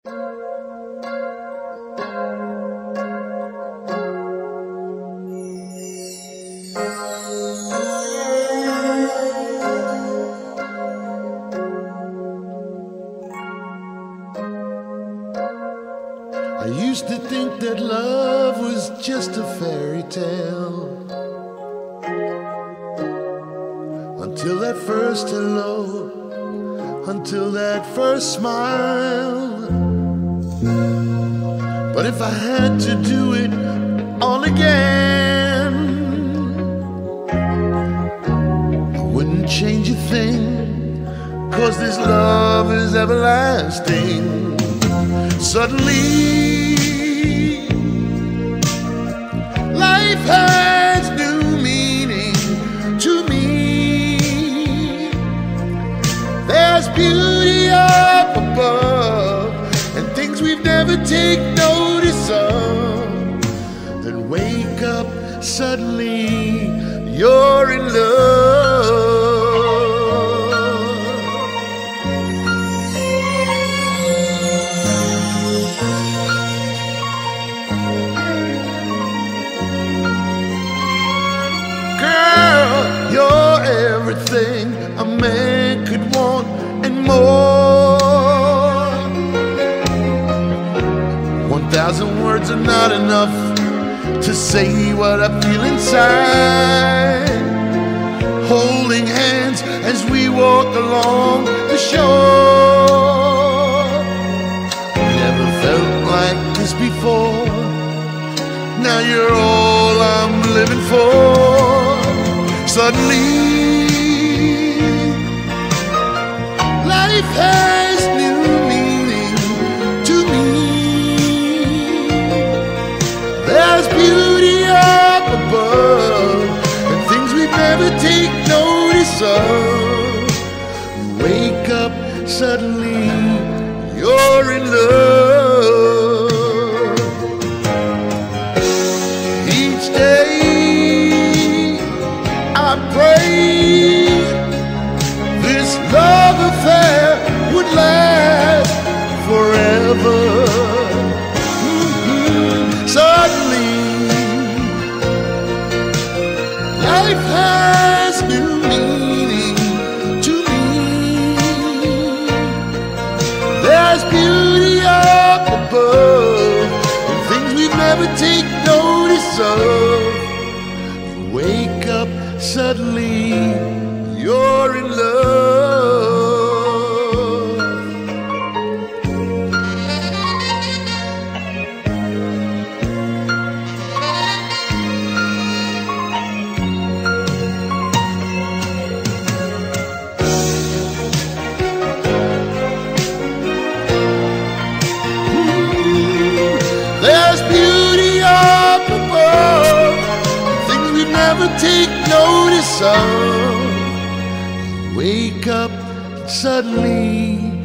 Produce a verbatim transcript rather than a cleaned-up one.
I used to think that love was just a fairy tale, until that first hello, until that first smile. But if I had to do it all again, I wouldn't change a thing, 'cause this love is everlasting. Suddenly, life has new meaning to me. There's beauty up above and things we've never taken notice of. Then wake up, suddenly you're in love. Everything a man could want and more. One thousand words are not enough to say what I feel inside. Holding hands as we walk along the shore. Never felt like this before. Now you're all I'm living for. Suddenly, life has new meaning to me. There's beauty up above and things we've never taken notice of. You wake up, suddenly you're in love. Each day I pray this love affair would last forever. Mm-hmm. Suddenly, life has new meaning to me. There's beauty up above and things we've never taken notice of. You wake up, suddenly you're in love. There's beauty up above, things we never take notice of. Wake up, suddenly